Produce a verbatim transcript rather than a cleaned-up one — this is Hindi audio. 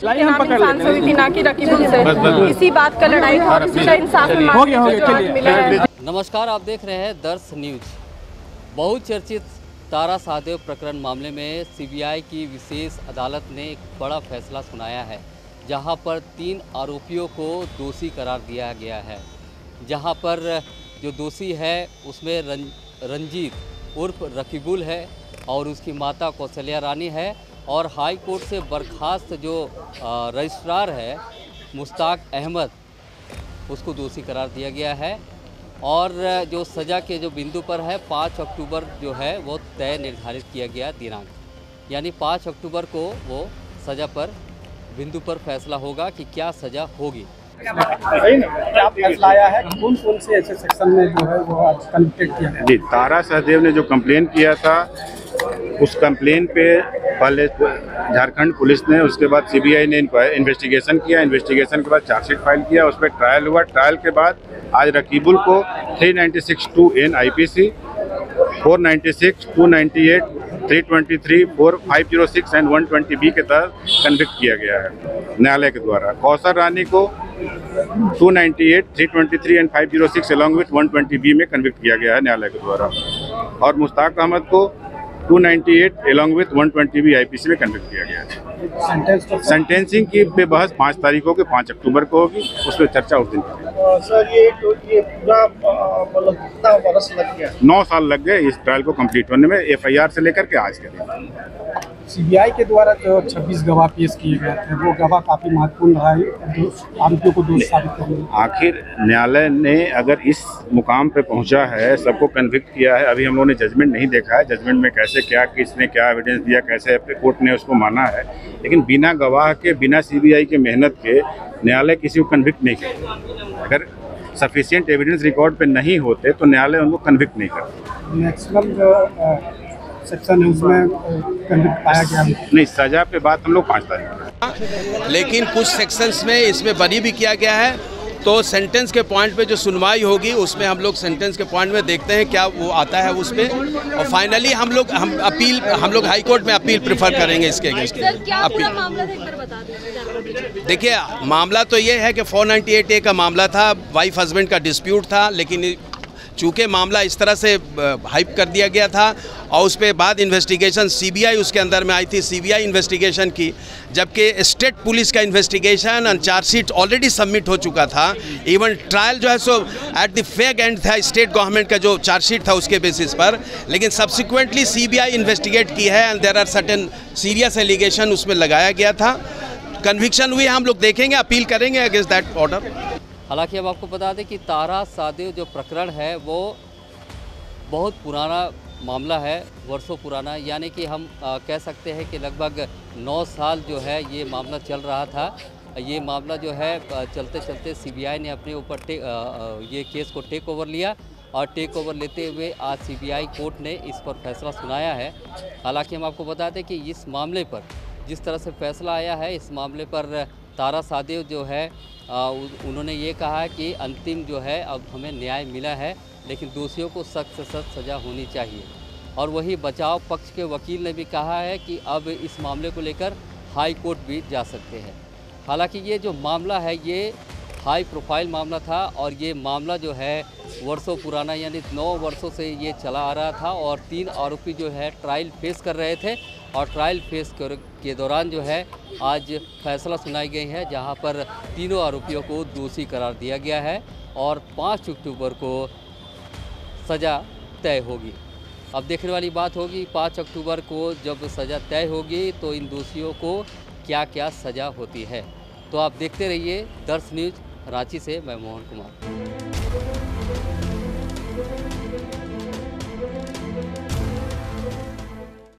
इंसान से हुई थी, ना कि रकीबुल से। इसी बात का लड़ाई था और इसी का इंसाफ मिला है। नमस्कार, आप देख रहे हैं दर्श न्यूज। बहुचर्चित तारा शाहदेव प्रकरण मामले में सीबीआई की विशेष अदालत ने एक बड़ा फैसला सुनाया है, जहां पर तीन आरोपियों को दोषी करार दिया गया है। जहां पर जो दोषी है उसमें रं, रंजीत उर्फ रकीबुल है और उसकी माता कौशल्या रानी है, और हाई कोर्ट से बर्खास्त जो रजिस्ट्रार है मुश्ताक अहमद, उसको दोषी करार दिया गया है। और जो सज़ा के जो बिंदु पर है पाँच अक्टूबर जो है वो तय निर्धारित किया गया दिनांक, यानी पाँच अक्टूबर को वो सज़ा पर बिंदु पर फैसला होगा कि क्या सज़ा होगी। क्या फैसला आया है, कौन कौन से ऐसे सेक्शन में जो है वो आज कन्विक्टेड किया गया? जी, तारा शाहदेव ने जो कंप्लेन किया था उस कंप्लेन पे पहले झारखंड पुलिस ने, उसके बाद सीबीआई ने इन्वेस्टिगेशन किया। इन्वेस्टिगेशन के बाद चार्जशीट फाइल किया, उस पर ट्रायल हुआ। ट्रायल के बाद आज रकीबुल को तीन सौ छियानवे टू एन आईपीसी, चार सौ छियानवे, दो सौ अट्ठानवे, तीन सौ तेईस, चार सौ छह एंड एक सौ बीस बी के तहत कन्विक्ट किया गया है न्यायालय के द्वारा। कौशल रानी को दो सौ अट्ठानवे, तीन सौ तेईस एंड पाँच सौ छह अलॉन्ग विथ एक सौ बीस बी में कन्विक्ट किया गया है न्यायालय के द्वारा। और मुश्ताक अहमद को दो सौ अट्ठानवे अलॉन्ग विथ एक सौ बीस बी आईपीसी में कन्विक्ट किया गया है। सेंटेंसिंग की बेबहस पाँच तारीख को पाँच अक्टूबर को होगी, उसमें चर्चा उस दिन करेंगे। सर ये तो ये पूरा मतलब कितना बरस लग गया? नौ साल लग गए इस ट्रायल को कंप्लीट होने में, एफआईआर से लेकर के आज के। सीबीआई के द्वारा जो छब्बीस गवाह पेश किए गए थे वो गवाह काफ़ी महत्वपूर्ण रहा है आरोपियों को दोषी साबित करने में। आखिर न्यायालय ने अगर इस मुकाम पे पहुंचा है, सबको कन्विक्ट किया है, अभी हम लोगों ने जजमेंट नहीं देखा है, जजमेंट में कैसे क्या, किसने क्या एविडेंस दिया, कैसे कोर्ट ने उसको माना है, लेकिन बिना गवाह के, बिना सीबीआई के मेहनत के न्यायालय किसी को कन्विक्ट नहीं करता। अगर सफिशिएंट एविडेंस रिकॉर्ड पे नहीं होते तो न्यायालय उनको कन्विक्ट नहीं करता। मैक्सिमम जो सेक्शन है उसमें कन्विक्ट पाया गया नहीं, सजा पे बात हम लोग पाँच तारीख, लेकिन कुछ सेक्शंस में इसमें बरी भी किया गया है। तो सेंटेंस के पॉइंट पे जो सुनवाई होगी उसमें हम लोग सेंटेंस के पॉइंट में देखते हैं क्या वो आता है उस पर, और फाइनली हम लोग हम अपील हम लोग हाई कोर्ट में अपील प्रेफर करेंगे इसके अगेंस्ट। देखिए, मामला तो ये है कि चार सौ अट्ठानवे ए का मामला था, वाइफ हस्बैंड का डिस्प्यूट था, लेकिन चूँकि मामला इस तरह से हाइप कर दिया गया था और उस पर बाद इन्वेस्टिगेशन सीबीआई उसके अंदर में आई थी, सीबीआई इन्वेस्टिगेशन की, जबकि स्टेट पुलिस का इन्वेस्टिगेशन और चार्जशीट ऑलरेडी सबमिट हो चुका था। इवन ट्रायल जो है सो एट द फेक एंड था स्टेट गवर्नमेंट का जो चार्जशीट था उसके बेसिस पर, लेकिन सब्सिक्वेंटली सीबीआई इन्वेस्टिगेट की है and there are certain serious allegation उसमें लगाया गया था। कन्विक्शन हुई, हम लोग देखेंगे, अपील करेंगे अगेंस्ट दैट ऑर्डर। हालांकि अब आपको बता दें कि तारा शाहदेव जो प्रकरण है वो बहुत पुराना मामला है, वर्षों पुराना, यानी कि हम आ, कह सकते हैं कि लगभग नौ साल जो है ये मामला चल रहा था। ये मामला जो है चलते चलते सीबीआई ने अपने ऊपर ये केस को टेक ओवर लिया, और टेक ओवर लेते हुए आज सीबीआई कोर्ट ने इस पर फैसला सुनाया है। हालांकि हम आपको बता दें कि इस मामले पर जिस तरह से फैसला आया है, इस मामले पर तारा शाहदेव जो है आ, उन्होंने ये कहा है कि अंतिम जो है अब हमें न्याय मिला है, लेकिन दोषियों को सख्त से सख्त सज़ा होनी चाहिए। और वही बचाव पक्ष के वकील ने भी कहा है कि अब इस मामले को लेकर हाई कोर्ट भी जा सकते हैं। हालांकि ये जो मामला है ये हाई प्रोफाइल मामला था, और ये मामला जो है वर्षों पुराना, यानी नौ वर्षों से ये चला आ रहा था, और तीन आरोपी जो है ट्रायल फेस कर रहे थे, और ट्रायल फेस के दौरान जो है आज फैसला सुनाई गई है, जहां पर तीनों आरोपियों को दोषी करार दिया गया है और पाँच अक्टूबर को सज़ा तय होगी। अब देखने वाली बात होगी पाँच अक्टूबर को जब सज़ा तय होगी तो इन दोषियों को क्या क्या सज़ा होती है। तो आप देखते रहिए दर्श न्यूज। रांची से मैं मोहन कुमार।